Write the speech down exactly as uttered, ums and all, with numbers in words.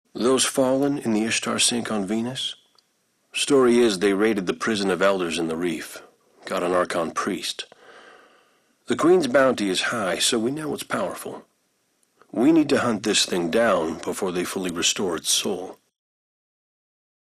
Those fallen in the Ishtar sink on Venus? Story is they raided the prison of elders in the reef, got an Archon priest. The Queen's bounty is high, so we know it's powerful. We need to hunt this thing down before they fully restore its soul.